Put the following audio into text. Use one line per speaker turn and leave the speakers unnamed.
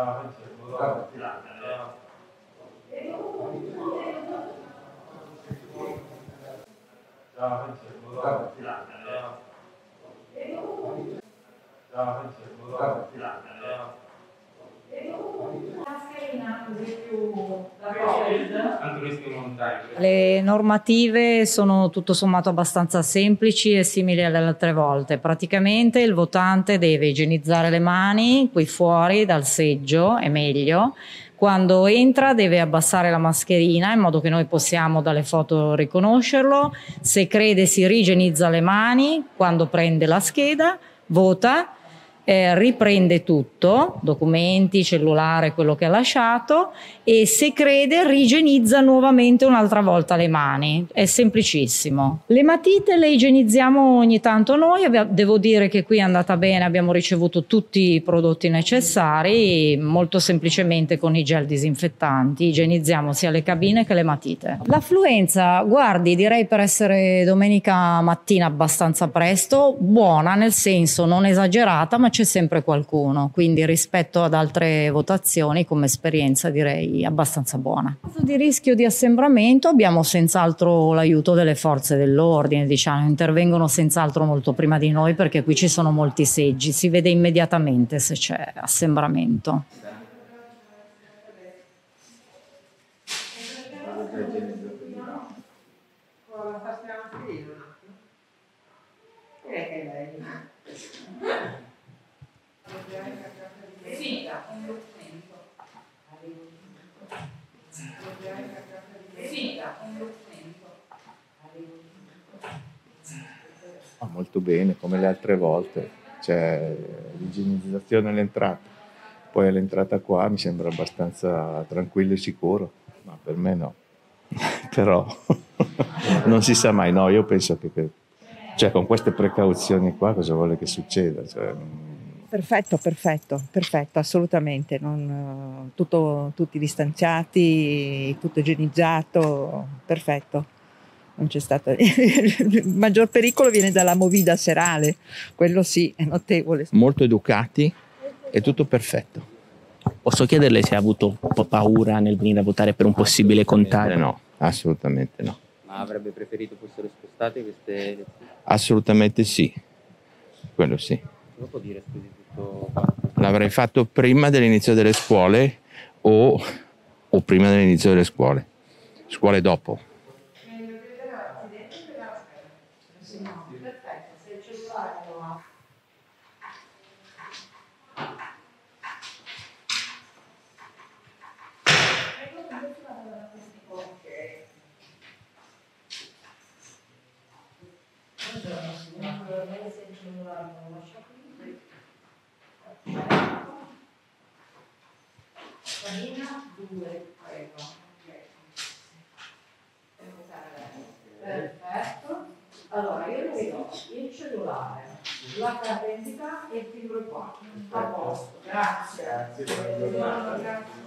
Le normative sono tutto sommato abbastanza semplici e simili alle altre volte. Praticamente il votante deve igienizzare le mani qui fuori dal seggio, è meglio. Quando entra deve abbassare la mascherina in modo che noi possiamo dalle foto riconoscerlo. Se crede si rigenizza le mani, quando prende la scheda, vota. Riprende tutto, documenti, cellulare, quello che ha lasciato, e se crede rigenizza nuovamente un'altra volta le mani. È semplicissimo. Le matite le igienizziamo ogni tanto noi, devo dire che qui è andata bene, abbiamo ricevuto tutti i prodotti necessari, molto semplicemente con i gel disinfettanti igienizziamo sia le cabine che le matite. L'affluenza, guardi, direi per essere domenica mattina abbastanza presto, buona, nel senso non esagerata, ma c'è sempre qualcuno, quindi rispetto ad altre votazioni come esperienza direi abbastanza buona. In caso di rischio di assembramento abbiamo senz'altro l'aiuto delle forze dell'ordine, diciamo, intervengono senz'altro molto prima di noi perché qui ci sono molti seggi, si vede immediatamente se c'è assembramento.
Molto bene, come le altre volte, c'è l'igienizzazione all'entrata, poi all'entrata qua mi sembra abbastanza tranquillo e sicuro, ma per me no, però non si sa mai, no, io penso che cioè, con queste precauzioni qua cosa vuole che succeda? Cioè,
Perfetto, assolutamente. Tutti distanziati, tutto igienizzato, perfetto. Non c'è stato. Il maggior pericolo viene dalla movida serale, quello sì, è notevole.
molto educati, è tutto perfetto.
Posso chiederle se ha avuto un po' paura nel venire a votare per un possibile contagio?
No, assolutamente no.
Ma avrebbe preferito fossero spostate queste elezioni?
Assolutamente sì, quello sì.
Lo può dire, scusi, tutto qua?
L'avrei fatto prima dell'inizio delle scuole o prima dell'inizio delle scuole dopo.
Perfetto. Allora io le do il cellulare, la carta d'identità e il timbro qua. A posto. Grazie. Grazie.